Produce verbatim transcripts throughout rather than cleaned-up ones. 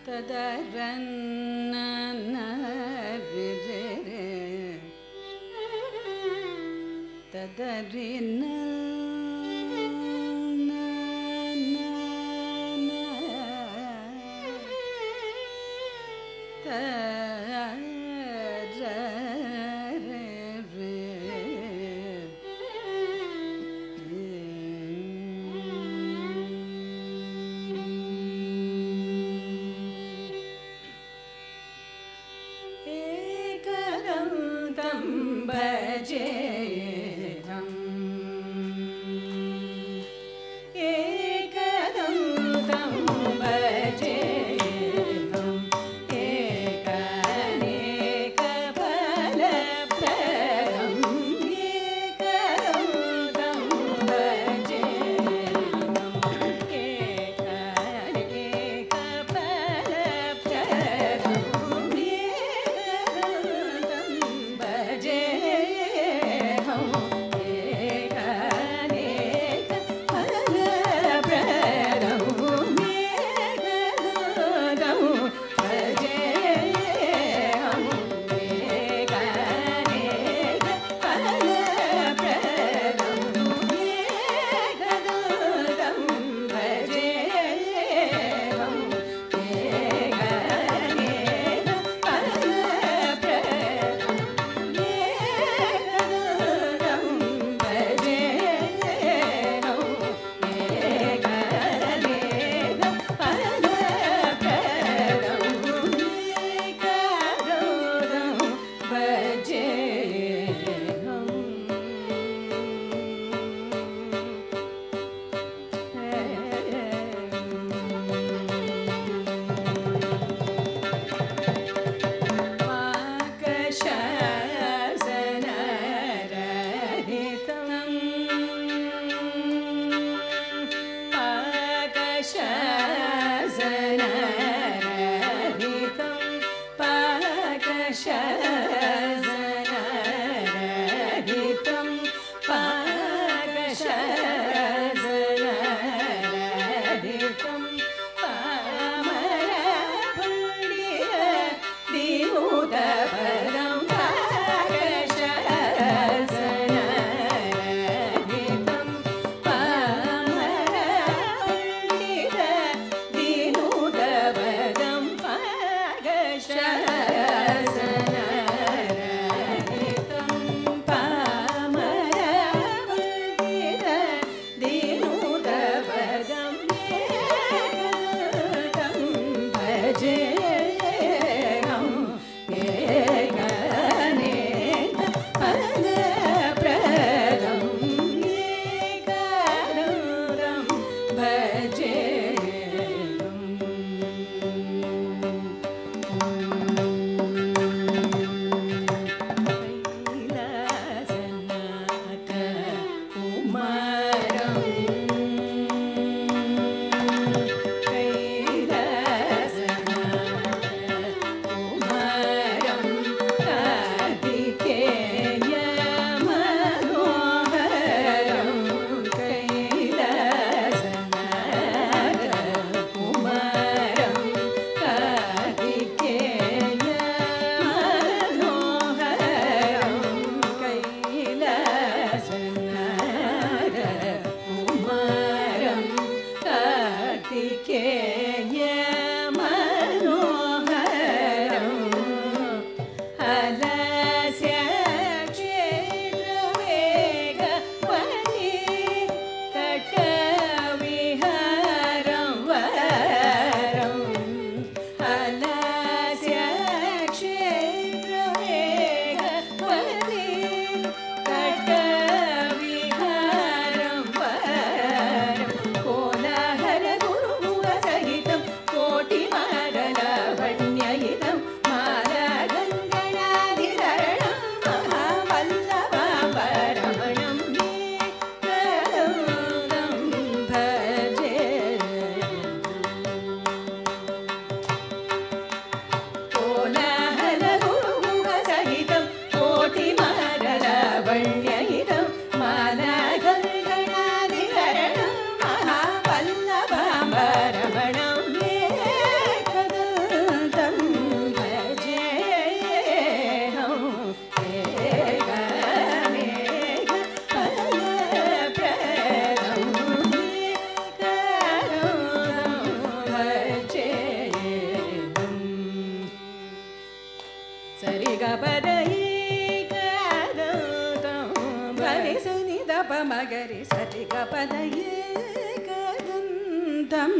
भजेहम् ஏகதந்தம்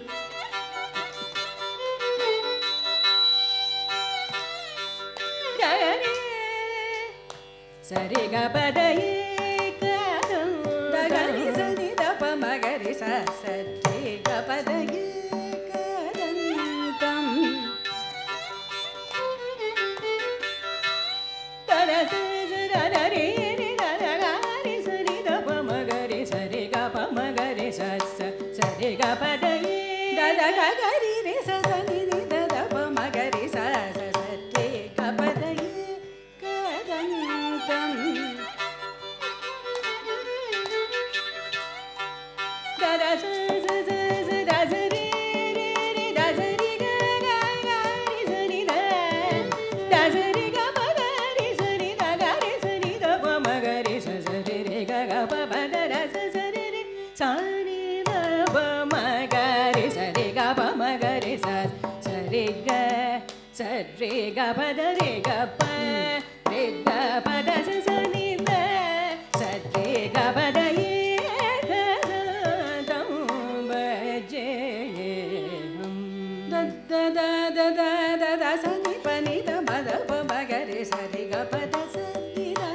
சரி கபத ஏகதந்தம் சரி தப மகரி சரி கபத ஏகதந்தம் தரச சரரி நரகாரி சரி தப மகரி சரி கப மகரி சஸ் சரி கபத ஏ தத கரி ரி சனி ரி தப மகரி சஸ் சரி கபத ஏகதந்தம் தரச Re ga pa da re ga pa re ga pa da sa sa ni da sa re ga pa da ye ga da ba je hum da da da da da da da sa ni pa ni da ma da pa ma ga re sa re ga pa da sa ni da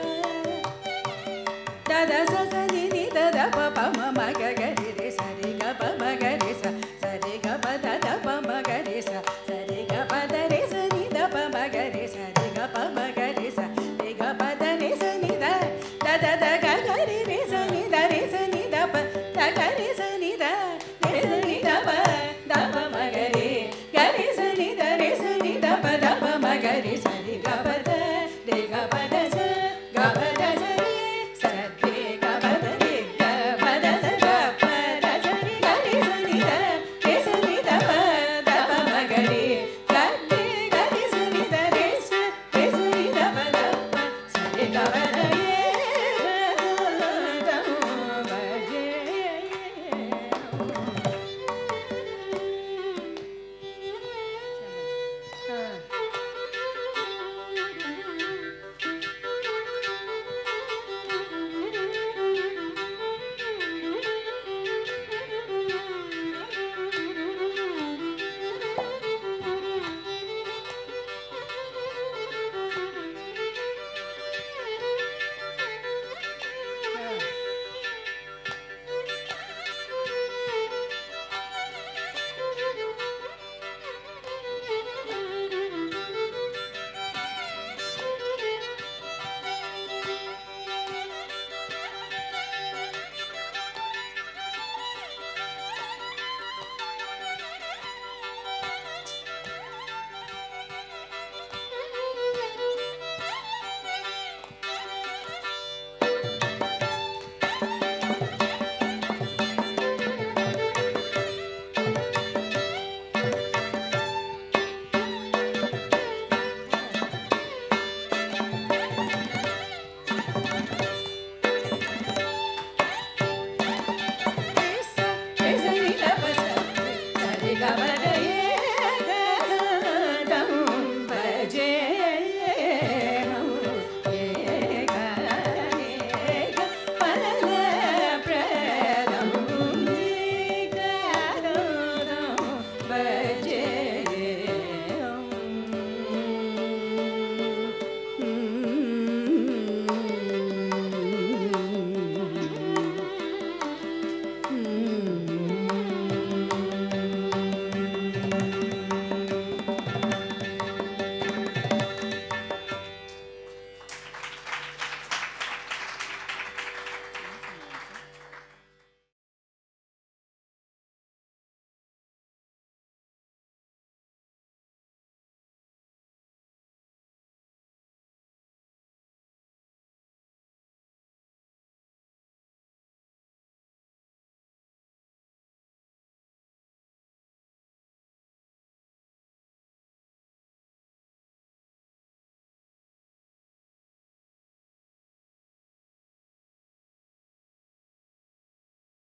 da da sa sa ni ni da da pa pa ma ma ga ga re re sa re ga pa ma ga re sa sa re ga pa da da pa ma ga re sa sa re ga pa da re sa ni da pa ma ga re sa re ga pa ma ga re sa re ga pa da re sa ni da da da da ga ga re re sa ni da re sa ni da pa da ga re sa ni da re sa ni da pa da pa ma ga re ga re sa ni da re sa ni da pa da pa ma ga re sa re ga pa da re ga pa da sa ga pa da sa re sa re ga pa da re ga pa da sa ga pa da sa re ga re sa ni da re sa ni da pa da pa ma ga re ga re ga re sa ni da re sa re sa ni da pa da pa sa re ga pa da ye ga da ba je